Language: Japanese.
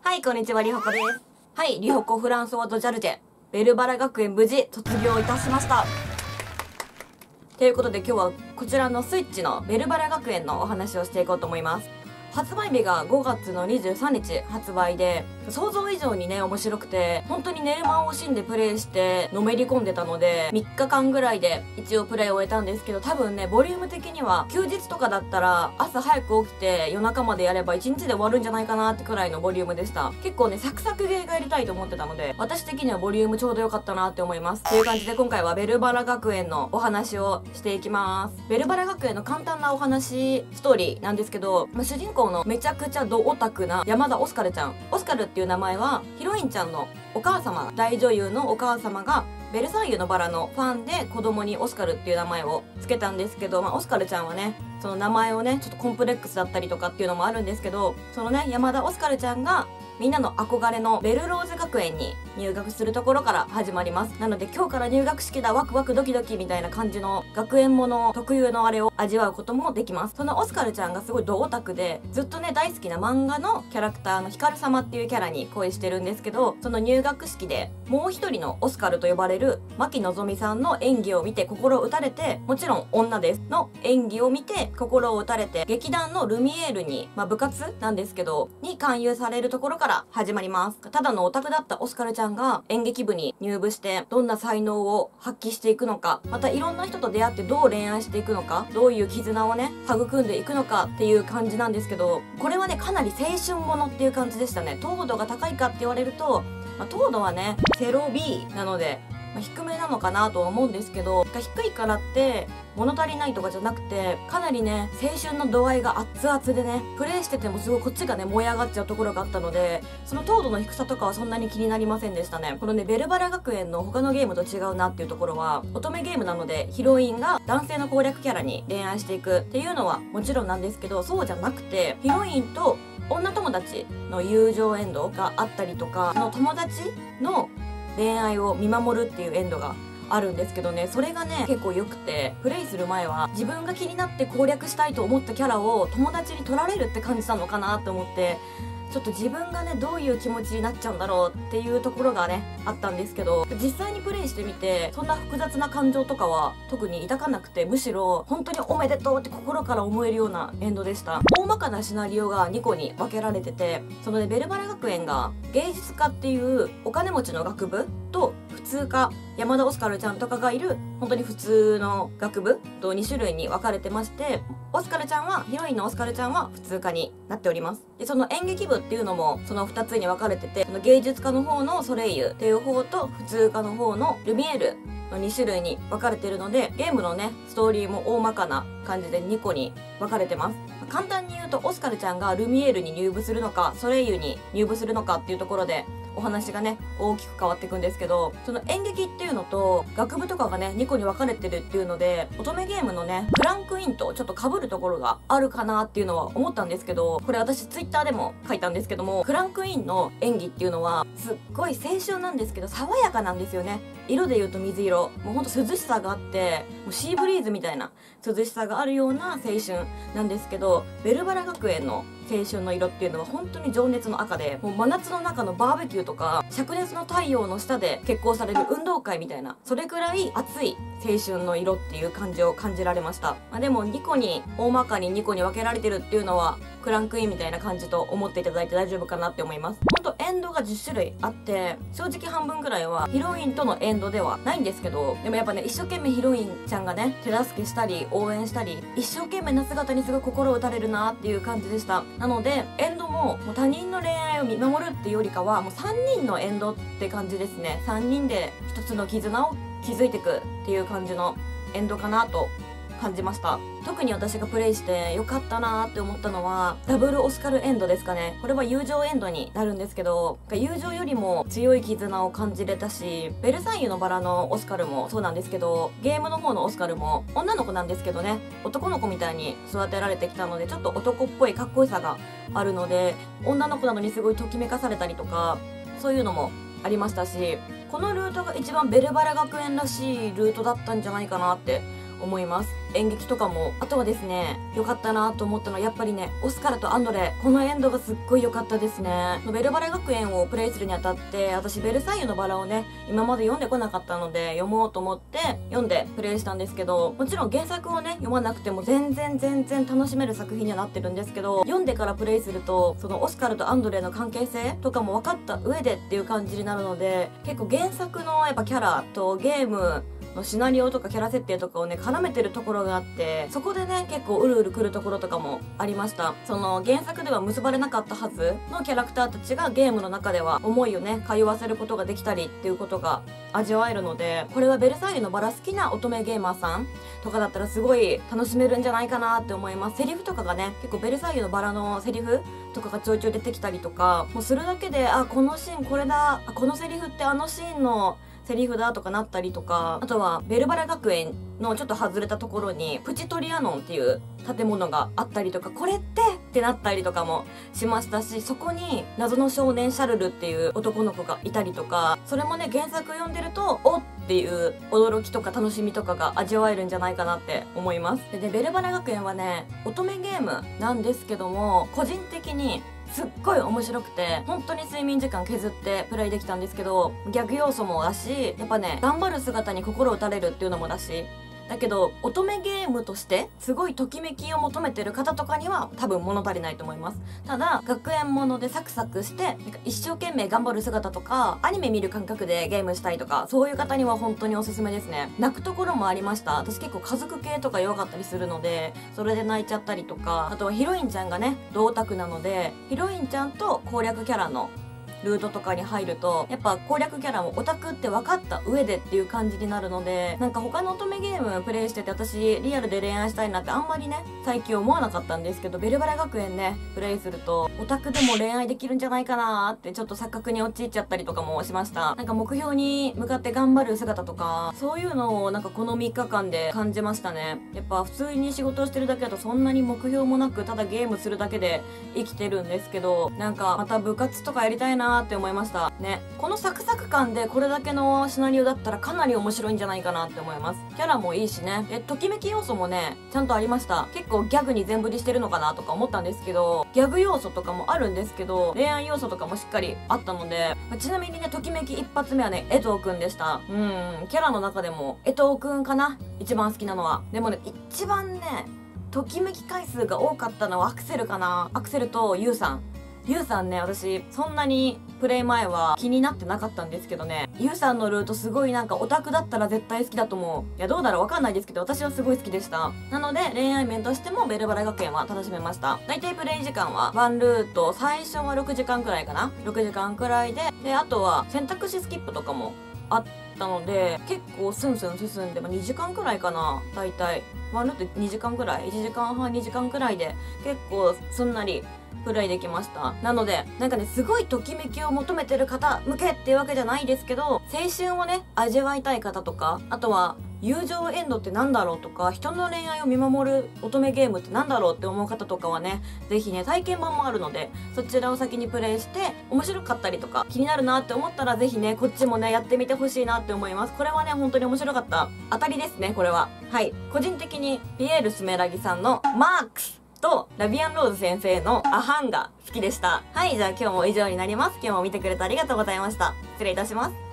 はい、こんにちは、りほこです。はい、りほこフランソワとジャルジェ、ベルバラ学園無事卒業いたしました。ということで今日はこちらのスイッチのベルバラ学園のお話をしていこうと思います。発売日が5月の23日発売で、想像以上にね面白くて、本当に寝る間を惜しんでプレイしてのめり込んでたので、3日間ぐらいで一応プレイを終えたんですけど、多分ねボリューム的には休日とかだったら朝早く起きて夜中までやれば1日で終わるんじゃないかなってくらいのボリュームでした。結構ねサクサクゲーがやりたいと思ってたので、私的にはボリュームちょうど良かったなって思います。という感じで今回はベルバラ学園のお話をしていきます。ベルバラ学園の簡単なお話ストーリーなんですけど、主人公のめちゃくちゃドオタクな山田オスカルちゃん、オスカルっていう名前はヒロインちゃんのお母様、大女優のお母様がベルサイユのバラのファンで子供にオスカルっていう名前を付けたんですけど、オスカルちゃんはねその名前をねちょっとコンプレックスだったりとかっていうのもあるんですけど、そのね山田オスカルちゃんがみんなの憧れのベルローズ学園に入学するところから始まります。なので今日から入学式だワクワクドキドキみたいな感じの学園もの特有のあれを味わうこともできます。そのオスカルちゃんがすごいドオタクで、ずっとね大好きな漫画のキャラクターのヒカル様っていうキャラに恋してるんですけど、その入学式でもう一人のオスカルと呼ばれる牧のぞみさんの演技を見て心を打たれて、もちろん女ですの演技を見て心を打たれて、劇団のルミエールに、部活なんですけどに勧誘されるところから始まります。ただのオタクだったオスカルちゃんが演劇部に入部してどんな才能を発揮していくのか、またいろんな人と出会ってどう恋愛していくのか、どういう絆をね育んでいくのかっていう感じなんですけど、これはねかなり青春ものっていう感じでしたね。糖度が高いかって言われると、糖度はね0B なので、低めなのかなとは思うんですけど、低いからって物足りないとかじゃなくて、かなりね青春の度合いが熱々でね、プレイしててもすごいこっちがね燃え上がっちゃうところがあったので、その糖度の低さとかはそんなに気になりませんでしたね。このねベルバラ学園の他のゲームと違うなっていうところは、乙女ゲームなのでヒロインが男性の攻略キャラに恋愛していくっていうのはもちろんなんですけど、そうじゃなくてヒロインと女友達の友情エンドがあったりとか、その友達の恋愛を見守るっていうエンドがあるんですけどね、それがね結構良くて、プレイする前は自分が気になって攻略したいと思ったキャラを友達に取られるって感じたのかなと思って、ちょっと自分がねどういう気持ちになっちゃうんだろうっていうところがねあったんですけど、実際にプレイしてみてそんな複雑な感情とかは特に抱かなくて、むしろ本当におめでとうって心から思えるようなエンドでした。大まかなシナリオが2個に分けられてて、そのねベルバラ学園が芸術科っていうお金持ちの学部と普通科、山田オスカルちゃんとかがいる本当に普通の学部と2種類に分かれてまして、オスカルちゃんはヒロインのオスカルちゃんは普通科になっております。でその演劇部っていうのもその2つに分かれてて、その芸術科の方のソレイユっていう方と普通科の方のルミエールの2種類に分かれてるので、ゲームのねストーリーも大まかな感じで2個に分かれてます。簡単に言うとオスカルちゃんがルミエールに入部するのかソレイユに入部するのかっていうところでお話がね大きく変わっていくんですけど、その演劇っていうのと学部とかがね2個に分かれてるっていうので、乙女ゲームのねクランクインとちょっと被るところがあるかなっていうのは思ったんですけど、これ私ツイッターでも書いたんですけども、クランクインの演技っていうのはすっごい青春なんですけど爽やかなんですよね。色で言うと水色、もうほんと涼しさがあって、もうシーブリーズみたいな涼しさがあるような青春なんですけど、ベルバラ学園の青春の色っていうのは本当に情熱の赤で、もう真夏の中のバーベキューとか灼熱の太陽の下で決行される運動会みたいな、それくらい熱い青春の色っていう感じを感じられました。でも2個に大まかに2個に分けられてるっていうのはクランクインみたいな感じと思っていただいて大丈夫かなって思います。ほんとエンドが10種類あって、正直半分ぐらいはヒロインとのエンドではないんですけど、でもやっぱね一生懸命ヒロインちゃんがね手助けしたり応援したり一生懸命な姿にすごい心を打たれるなっていう感じでした。なのでエンドもう他人の恋愛を見守るっていうよりかはもう3人のエンドって感じですね。3人で一つの絆を築いていくっていう感じのエンドかなと感じました。特に私がプレイして良かったなーって思ったのはダブルオスカルエンドですかね。これは友情エンドになるんですけど、友情よりも強い絆を感じれたし、ベルサイユのバラのオスカルもそうなんですけど、ゲームの方のオスカルも女の子なんですけどね、男の子みたいに育てられてきたのでちょっと男っぽいかっこよさがあるので、女の子なのにすごいときめかされたりとか、そういうのもありましたし、このルートが一番ベルバラ学園らしいルートだったんじゃないかなって思います。 演劇とかも、あとはですね、良かったなと思ったのはやっぱりね、オスカルとアンドレ、このエンドがすっごい良かったですね。ベルバラ学園をプレイするにあたって、私ベルサイユのバラをね、今まで読んでこなかったので、読もうと思って読んでプレイしたんですけど、もちろん原作をね、読まなくても全然楽しめる作品にはなってるんですけど、読んでからプレイすると、そのオスカルとアンドレの関係性とかも分かった上でっていう感じになるので、結構原作のやっぱキャラとゲームのシナリオとかキャラ設定とかをね絡めてるところがあって、そこでね結構うるうるくるところとかもありました。その原作では結ばれなかったはずのキャラクターたちがゲームの中では思いをね通わせることができたりっていうことが味わえるので、これはベルサイユのバラ好きな乙女ゲーマーさんとかだったらすごい楽しめるんじゃないかなって思います。セリフとかがね結構ベルサイユのバラのセリフとかがちょいちょい出てきたりとかもうするだけで、あ、このシーンこれだ、あ、このセリフってあのシーンのセリフだとかなったりとか、あとはベルバラ学園のちょっと外れたところにプチトリアノンっていう建物があったりとか、これってなったりとかもしましたし、そこに謎の少年シャルルっていう男の子がいたりとか、それもね原作読んでるとおっていう驚きとか楽しみとかが味わえるんじゃないかなって思います。で、ベルバラ学園はね乙女ゲームなんですけども、個人的にすっごい面白くて、本当に睡眠時間削ってプレイできたんですけど、ギャグ要素もだし、やっぱね頑張る姿に心打たれるっていうのもだし、だけど乙女ゲームとしてすごいときめきを求めてる方とかには多分物足りないと思います。ただ学園ものでサクサクしてなんか一生懸命頑張る姿とかアニメ見る感覚でゲームしたいとか、そういう方には本当におすすめですね。泣くところもありました。私結構家族系とか弱かったりするので、それで泣いちゃったりとか、あとはヒロインちゃんがね同オタクなので、ヒロインちゃんと攻略キャラのルートとかに入るとやっぱ攻略キャラもオタクって分かった上でっていう感じになるので、なんか他の乙女ゲームプレイしてて私リアルで恋愛したいなってあんまりね最近思わなかったんですけど、ベルバラ学園ねプレイするとオタクでも恋愛できるんじゃないかなーってちょっと錯覚に陥っちゃったりとかもしました。なんか目標に向かって頑張る姿とかそういうのをなんかこの3日間で感じましたね。やっぱ普通に仕事をしてるだけだとそんなに目標もなくただゲームするだけで生きてるんですけど、なんかまた部活とかやりたいなーって思いましたね。このサクサク感でこれだけのシナリオだったらかなり面白いんじゃないかなって思います。キャラもいいしね、ときめき要素もねちゃんとありました。結構ギャグに全振りしてるのかなとか思ったんですけど、ギャグ要素とかもあるんですけど恋愛要素とかもしっかりあったので、ちなみにねときめき一発目はね江藤くんでした。キャラの中でも江藤くんかな一番好きなのは。でもね一番ねときめき回数が多かったのはアクセルかな。アクセルとユウさん。ユウさんね、私そんなにプレイ前は気になってなかったんですけどね、ユウさんのルートすごいなんかオタクだったら絶対好きだと思う。いやどうだろうわかんないですけど私はすごい好きでした。なので恋愛面としてもベルバラ学園は楽しめました。大体プレイ時間はワンルート最初は6時間くらいかな、6時間くらいであとは選択肢スキップとかもあったので結構スンスン進んで、2時間くらいかな。大体ワンルート2時間くらい、1時間半2時間くらいで結構すんなりプレイできました。なのでなんかねすごいときめきを求めてる方向けっていうわけじゃないですけど、青春をね味わいたい方とか、あとは友情エンドってなんだろうとか、人の恋愛を見守る乙女ゲームってなんだろうって思う方とかはねぜひね体験版もあるのでそちらを先にプレイして面白かったりとか気になるなって思ったらぜひねこっちもねやってみてほしいなって思います。これはね本当に面白かった。当たりですねこれは。はい、個人的にピエール・スメラギさんのマークスとラビアンローズ先生のアハンが好きでした。はい、じゃあ今日も以上になります。今日も見てくれてありがとうございました。失礼いたします。